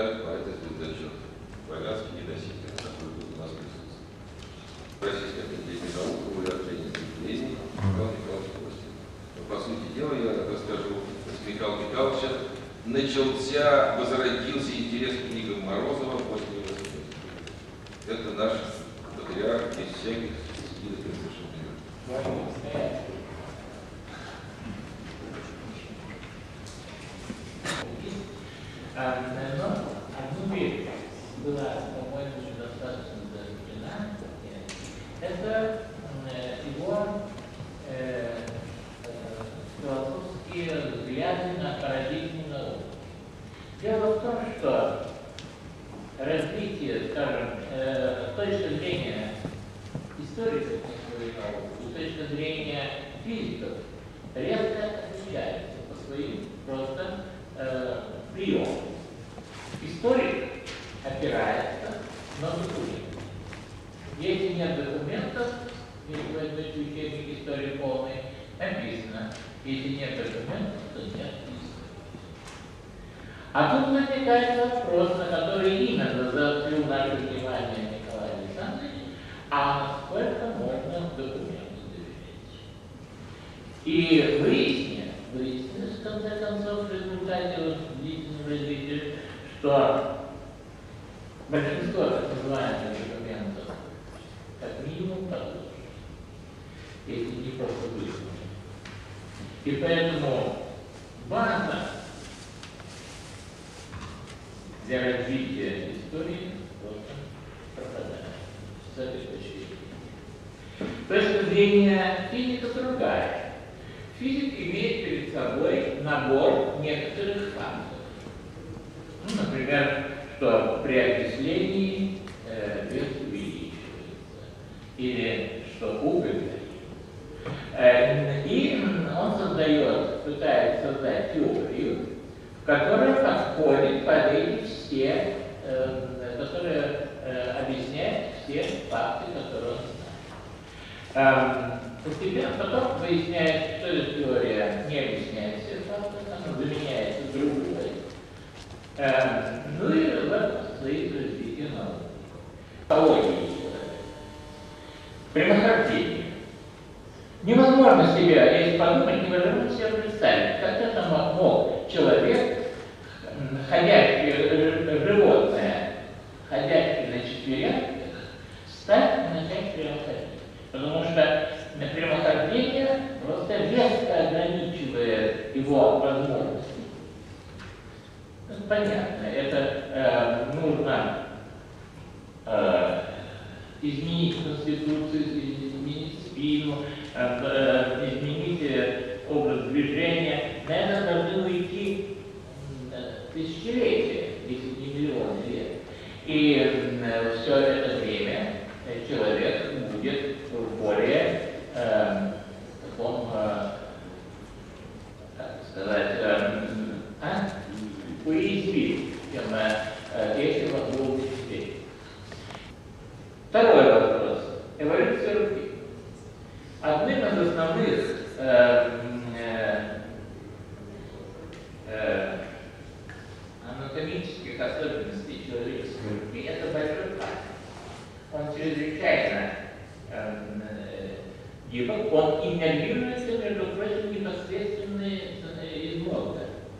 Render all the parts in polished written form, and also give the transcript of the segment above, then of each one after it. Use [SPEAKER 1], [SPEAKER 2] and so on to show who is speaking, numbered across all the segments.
[SPEAKER 1] ставит поэта звездочет. Ваганский недоситель, такой был у нас присутствует. Российской академии наук, увлечение изобретений Михаил Михайлович Костин. Но, по сути дела, я расскажу, с Михаила Михайловича возродился интерес к книгам Морозова после его смерти. Это наш патриарх без всяких скидок и разрешений.
[SPEAKER 2] Но одну вещь была, по-моему, уже достаточно закреплена. Это его философские взгляды на парадигму наук. Дело в том, что развитие, скажем, с точки зрения историков наук, с точки зрения физиков, резко отличается по своим просто приемам. Историк опирается на документы. Если нет документов, если вы возьмете учебник истории полный, написано, если нет документов, то нет истории. А тут возникает вопрос, на который именно заострил наше внимание Николай Александрович, а насколько можно документу доверять. И выяснилось, в конце концов, в результате длительного развития, что большинство так называемых документов как минимум подложно, если не просто выдумано. И поэтому база для развития истории просто пропадает с этой точки зрения. Точка зрения физика другая. Физик имеет перед собой набор некоторых фактов. Ну, например, что при окислении вес увеличивается, или что уголь горит. И он пытается создать теорию, которая подходит под эти все, которая объясняет все факты, которые он знает. Постепенно потом выясняется, что эта теория не объясняет все факты, она заменяется другой. Ну и в этом состоит развитие науки. Психологии человека. Прямохождение. Невозможно себе, если подумать, невозможно себе представить, как это мог человек, животное, ходящее на четвереньках, стать и начать прямоходить. Потому что прямохождение просто резко ограничивает его возможности. Это понятно. Это нужно изменить конституцию, изменить спину, изменить образ движения. На это должны уйти тысячелетия, если не миллионы лет. И все это время человек будет в более таком, как сказать, уязвим, чем если он был теперь. Второй вопрос. Эволюция руки. Одним из основных анатомических особенностей человеческой руки это большой палец. Он чрезвычайно гибок, он иннервируется, между прочим, непосредственно из мозга.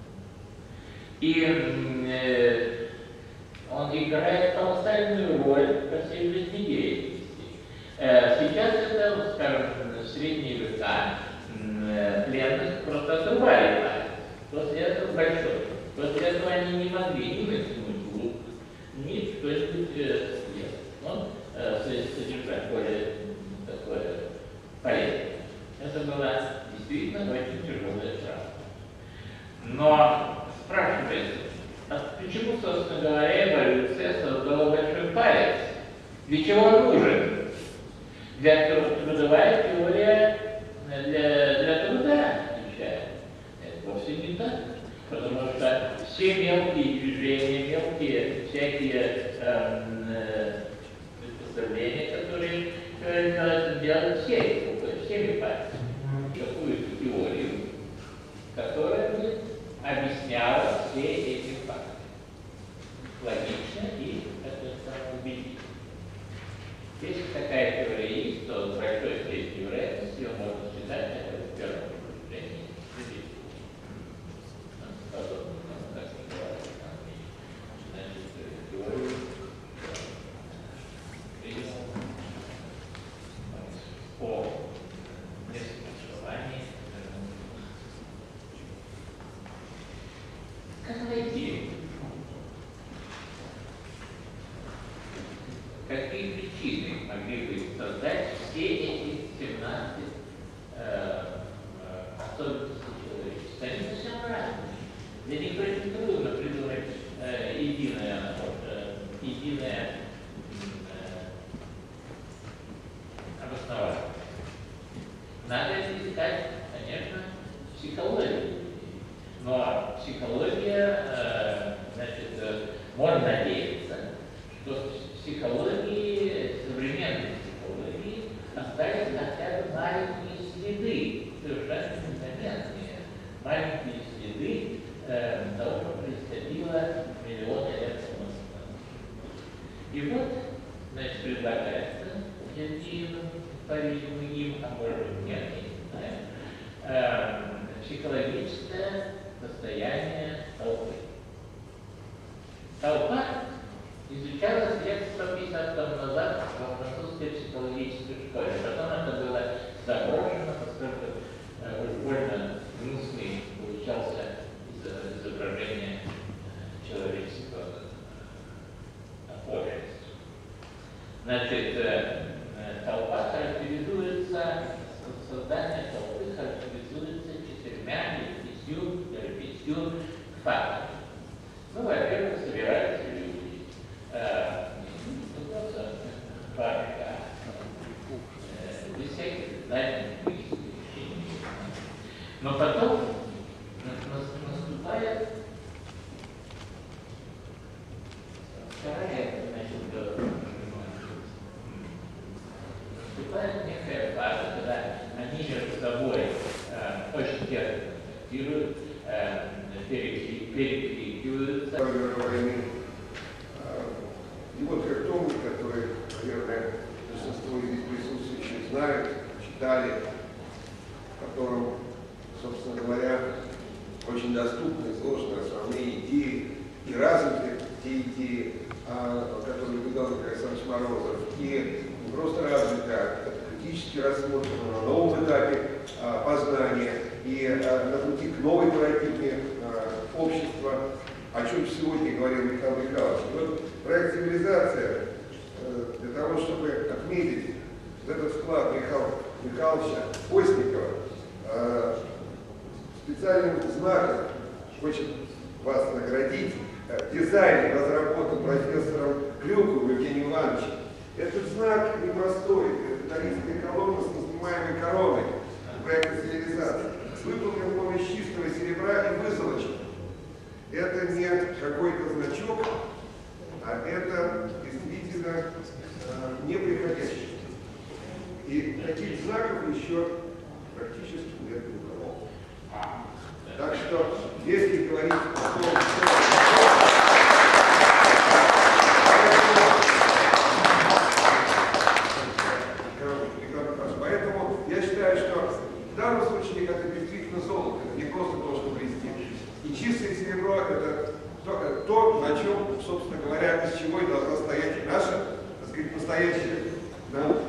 [SPEAKER 2] И он играет колоссальную роль по всей жизнедеятельности. Сейчас это, скажем, в средние века пленных просто отрубали палец. После этого большой. После этого они не могли ни вытянуть лук, ни что-нибудь съесть. Он содержать более такое полезное. Это была действительно очень тяжелая травма. Но спрашивается, а почему, собственно говоря, эволюция создала большой палец? Для чего он нужен? Трудовая теория для труда отвечает. Это вовсе не так. Потому что все мелкие движения, мелкие всякие приспособления, которые человек делает всеми пальцами. Какую-то теорию, которая бы объясняла все эти факты. какие причины могли бы создать все эти 17 особенностей человечества? Они совсем разные. Для них очень трудно придумать единое обоснование. Надо искать, конечно, психологию. Но психология, значит, можно надеяться, что в психологии, современной психологии, остались хотя бы маленькие следы, совершенно незаметные, маленькие следы того, что происходило миллионы лет назад. И вот, значит, предлагается Гендиевым, по-видимому, им, а может быть, нет, я не знаю, психологическое состояние толпы. Толпа изучалась лет 150 тому назад во французской психологической школе. Потом это было заброшено, поскольку уж больно гнусный получался изображение человеческого общества. Значит, толпа характеризуется, создание толпы характеризуется 4 или 5 фактами. Ну, во-первых, собираются люди. Парка. Без всяких дальних вещей. Но потом наступает вторая, значит, наступает некая фаза, когда они между собой очень тесно контактируют, перекликиваются.
[SPEAKER 3] И вот как том, который, наверное, большинство из присутствующих знают, читали, в котором, собственно говоря, очень доступны, изложены основные идеи и развиты те идеи, которые выдал Александр Морозов, и не просто развиты, а критически рассмотрены на новом этапе познания и на пути к новой парадигме общества, о чем сегодня говорил Михаил Михайлович. И вот проект «Цивилизация» для того, чтобы отметить этот вклад Михаила Михайловича Постникова, специальным знаком хочет вас наградить, дизайн разработан профессором Клюковым Евгением Ивановичем. Этот знак непростой, это итальянская колонна с неснимаемой короной проекта «Цивилизация». Выполнен он из чистого серебра и вызолочен. Это не какой-то значок, а это действительно неприходящий. И таких знаков еще практически нет у кого. Так что, если говорить о том, поэтому я считаю, что в данном случае это действительно золото, это не просто то, что блестит. И чистое серебро – это то, на чем, собственно говоря, из чего и должна стоять наша, так сказать, настоящая наука.